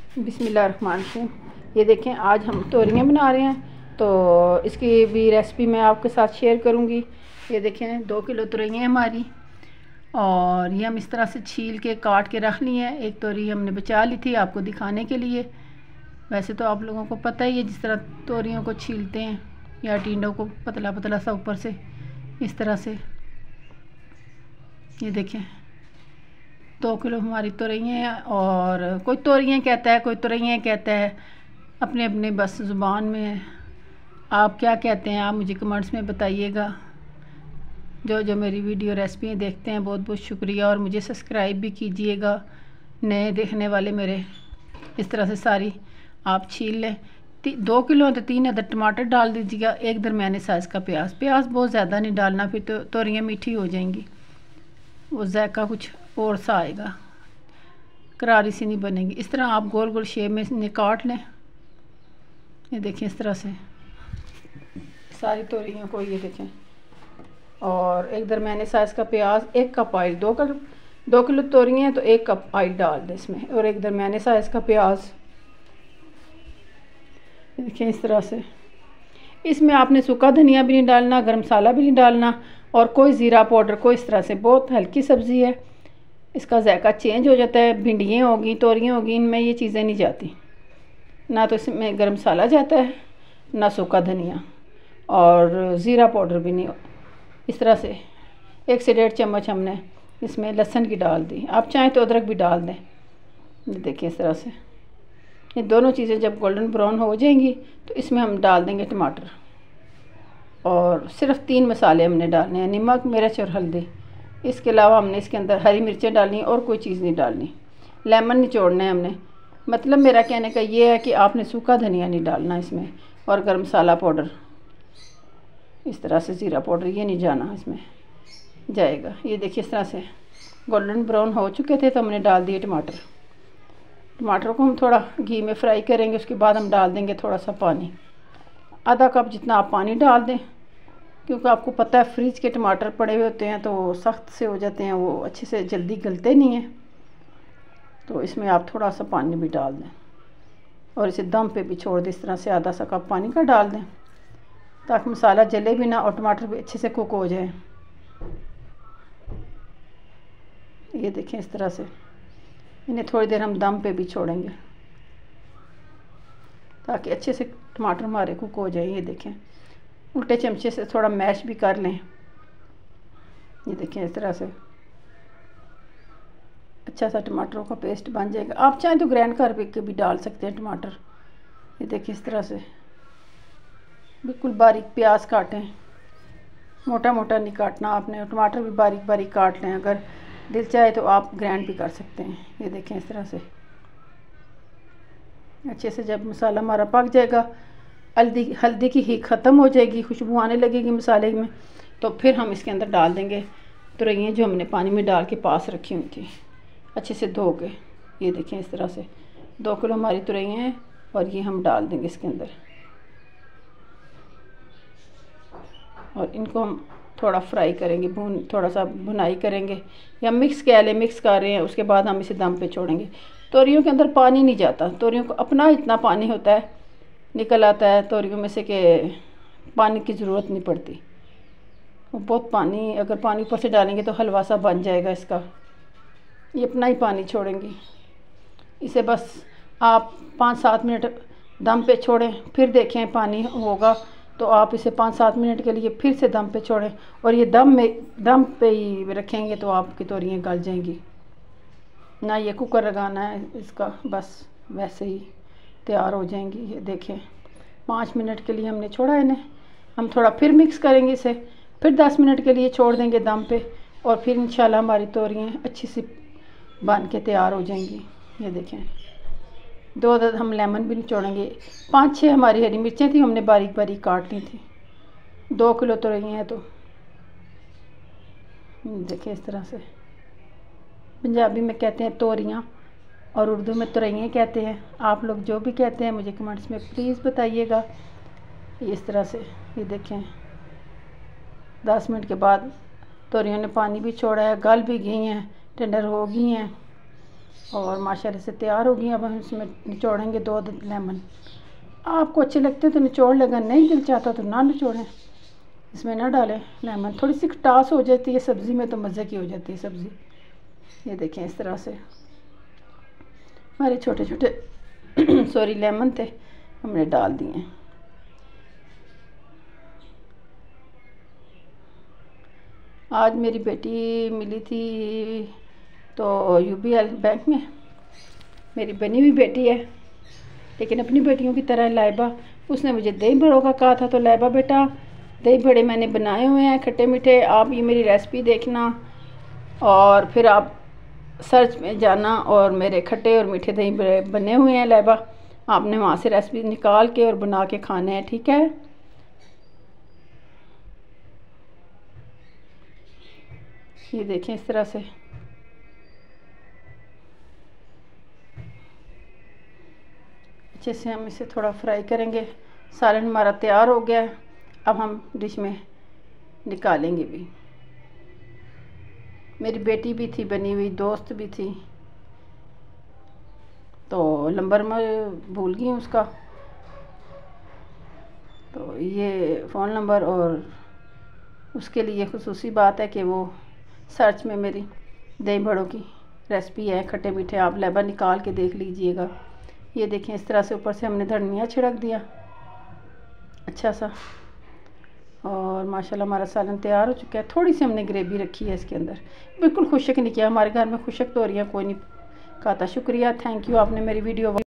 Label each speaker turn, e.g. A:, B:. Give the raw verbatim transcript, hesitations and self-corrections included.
A: बिस्मिल्लाहिर्रहमानिर्रहीम। ये देखें, आज हम तोरियाँ बना रहे हैं, तो इसकी भी रेसिपी मैं आपके साथ शेयर करूँगी। ये देखें, दो किलो तोरियाँ हमारी, और ये हम इस तरह से छील के काट के रख ली हैं। एक तोरी हमने बचा ली थी आपको दिखाने के लिए। वैसे तो आप लोगों को पता ही है जिस तरह तोरियों को छीलते हैं, या टिंडों को पतला पतला सा ऊपर से इस तरह से। ये देखें, दो किलो हमारी तोरियाँ हैं, और कोई तोरियाँ कहता है, कोई तोरियाँ कहता है, अपने अपने बस ज़ुबान में है। आप क्या कहते हैं, आप मुझे कमेंट्स में बताइएगा। जो जो मेरी वीडियो रेसिपी देखते हैं, बहुत बहुत शुक्रिया, और मुझे सब्सक्राइब भी कीजिएगा नए देखने वाले मेरे। इस तरह से सारी आप छील लें। दो किलो तो तीन अदर टमाटर डाल दीजिएगा, एक दरमियाने साइज़ का प्याज। प्याज बहुत ज़्यादा नहीं डालना, फिर तो तोरियाँ मीठी हो जाएंगी, वो जायका कुछ और सा आएगा, करारी सी नहीं बनेगी। इस तरह आप गोल गोल शेप में इन्हें काट लें। ये देखें, इस तरह से सारी तोरियों को, ये देखें। और एक दरमियाने साइज़ का प्याज, एक कप ऑयल, दो कप दो किलो तोरियाँ हैं तो एक कप ऑयल डाल दें इसमें, और एक दरमियाने साइज़ का प्याज। देखें, इस तरह से। इसमें आपने सूखा धनिया भी नहीं डालना, गरम मसाला भी नहीं डालना, और कोई ज़ीरा पाउडर, कोई इस तरह से। बहुत हल्की सब्ज़ी है, इसका जायका चेंज हो जाता है। भिंडियाँ होगी, तोरियाँ होगी, इनमें ये चीज़ें नहीं जाती, ना तो इसमें गरम मसाला जाता है, ना सूखा धनिया, और ज़ीरा पाउडर भी नहीं। इस तरह से एक से डेढ़ चम्मच हमने इसमें लहसुन की डाल दी। आप चाहें तो अदरक भी डाल दें। ये देखिए, इस तरह से ये दोनों चीज़ें जब गोल्डन ब्राउन हो जाएंगी तो इसमें हम डाल देंगे टमाटर, और सिर्फ तीन मसाले हमने डालने हैं, नमक, मिर्च और हल्दी। इसके अलावा हमने इसके अंदर हरी मिर्चें डालनी, और कोई चीज़ नहीं डालनी। लेमन निचोड़ना है हमने। मतलब मेरा कहने का ये है कि आपने सूखा धनिया नहीं डालना इसमें, और गरम मसाला पाउडर इस तरह से, ज़ीरा पाउडर ये नहीं जाना इसमें जाएगा। ये देखिए, इस तरह से गोल्डन ब्राउन हो चुके थे तो हमने डाल दिए टमाटर। टमाटर को हम थोड़ा घी में फ्राई करेंगे, उसके बाद हम डाल देंगे थोड़ा सा पानी, आधा कप जितना आप पानी डाल दें, क्योंकि आपको पता है फ्रिज के टमाटर पड़े हुए होते हैं तो सख्त से हो जाते हैं, वो अच्छे से जल्दी गलते नहीं हैं। तो इसमें आप थोड़ा सा पानी भी डाल दें, और इसे दम पे भी छोड़ दें। इस तरह से आधा सा कप पानी का डाल दें, ताकि मसाला जले भी ना और टमाटर भी अच्छे से कुक हो जाए। ये देखें, इस तरह से इन्हें थोड़ी देर हम दम पे भी छोड़ेंगे, ताकि अच्छे से टमाटर हमारे कुक हो जाए। ये देखें, उल्टे चमचे से थोड़ा मैश भी कर लें। ये देखें, इस तरह से अच्छा सा टमाटरों का पेस्ट बन जाएगा। आप चाहें तो ग्राइंड कर के भी डाल सकते हैं टमाटर। ये देखिए, इस तरह से बिल्कुल बारीक प्याज काटें, मोटा मोटा नहीं काटना आपने। टमाटर भी बारीक बारीक काट लें, अगर दिल चाहे तो आप ग्राइंड भी कर सकते हैं। ये देखें, इस तरह से अच्छे से जब मसाला हमारा पक जाएगा, हल्दी हल्दी की हींग ख़त्म हो जाएगी, खुशबू आने लगेगी मसाले में, तो फिर हम इसके अंदर डाल देंगे तोरियाँ जो हमने पानी में डाल के पास रखी हुई थी, अच्छे से धो के। ये देखें, इस तरह से दो किलो हमारी तोरियाँ हैं, और ये हम डाल देंगे इसके अंदर, और इनको हम थोड़ा फ्राई करेंगे, भून थोड़ा सा भुनाई करेंगे, या मिक्स कह लें, मिक्स कर रहे हैं। उसके बाद हम इसे दम पे छोड़ेंगे। तोरियों के अंदर पानी नहीं जाता, तोरियों को अपना इतना पानी होता है, निकल आता है तोरियों में से, कि पानी की ज़रूरत नहीं पड़ती। वो बहुत पानी, अगर पानी ऊपर से डालेंगे तो हलवा सा बन जाएगा इसका। ये अपना ही पानी छोड़ेंगी। इसे बस आप पाँच सात मिनट दम पे छोड़ें, फिर देखें पानी होगा तो आप इसे पाँच सात मिनट के लिए फिर से दम पे छोड़ें, और ये दम में दम पे ही रखेंगे तो आपकी तोरियाँ गल जाएंगी। ना ये कुकर लगाना है इसका, बस वैसे ही तैयार हो जाएंगी। ये देखें, पाँच मिनट के लिए हमने छोड़ा है इन्हें। हम थोड़ा फिर मिक्स करेंगे इसे, फिर दस मिनट के लिए छोड़ देंगे दम पे, और फिर इंशाल्लाह हमारी तोरियाँ अच्छी सी बन के तैयार हो जाएंगी। ये देखें, दो अदद हम लेमन भी निचोड़ेंगे। पाँच छः हमारी हरी मिर्चें थी, हमने बारीक बारीक काट ली थी। दो किलो तोरियाँ हैं तो देखिए, इस तरह से। पंजाबी में कहते हैं तोरियाँ, और उर्दू में तोरियाँ कहते हैं। आप लोग जो भी कहते हैं मुझे कमेंट्स में प्लीज़ बताइएगा। इस तरह से ये देखें, दस मिनट के बाद तोरियों ने पानी भी छोड़ा है, गल भी गई हैं, टेंडर हो गई हैं। और माशाल्लाह से तैयार हो गई। अब हम इसमें निचोड़ेंगे दो लेमन। आपको अच्छे लगते तो निचोड़ लेगा, नहीं दिल चाहता तो ना निचोड़ें, इसमें ना डालें लेमन। थोड़ी सी खटास हो जाती है सब्ज़ी में तो मज़े की हो जाती है सब्ज़ी। ये देखें इस तरह से हमारे छोटे छोटे सॉरी लेमन थे, हमने डाल दिए। आज मेरी बेटी मिली थी तो यूबीएल बैंक में, मेरी बनी हुई बेटी है लेकिन अपनी बेटियों की तरह लाइबा, उसने मुझे दही बड़ों का कहा था। तो लाइबा बेटा दही बड़े मैंने बनाए हुए हैं खट्टे मीठे, आप ये मेरी रेसिपी देखना और फिर आप सर्च में जाना और मेरे खट्टे और मीठे दही बड़े बने हुए हैं लाइबा, आपने वहाँ से रेसिपी निकाल के और बना के खाने हैं, ठीक है। ये देखें इस तरह से अच्छे से हम इसे थोड़ा फ्राई करेंगे। सालन हमारा तैयार हो गया है, अब हम डिश में निकालेंगे भी। मेरी बेटी भी थी बनी हुई, दोस्त भी थी, तो नंबर मैं भूल गई उसका, तो ये फ़ोन नंबर, और उसके लिए खुसूसी बात है कि वो सर्च में मेरी दही बड़ों की रेसिपी है खट्टे मीठे, आप लेबा निकाल के देख लीजिएगा। ये देखें इस तरह से ऊपर से हमने धनिया छिड़क दिया अच्छा सा, और माशाल्लाह हमारा सालन तैयार हो चुका है। थोड़ी सी हमने ग्रेवी रखी है इसके अंदर, बिल्कुल खुशक नहीं किया, हमारे घर में खुशक तो हो रही है कोई नहीं खाता। शुक्रिया, थैंक यू, आपने मेरी वीडियो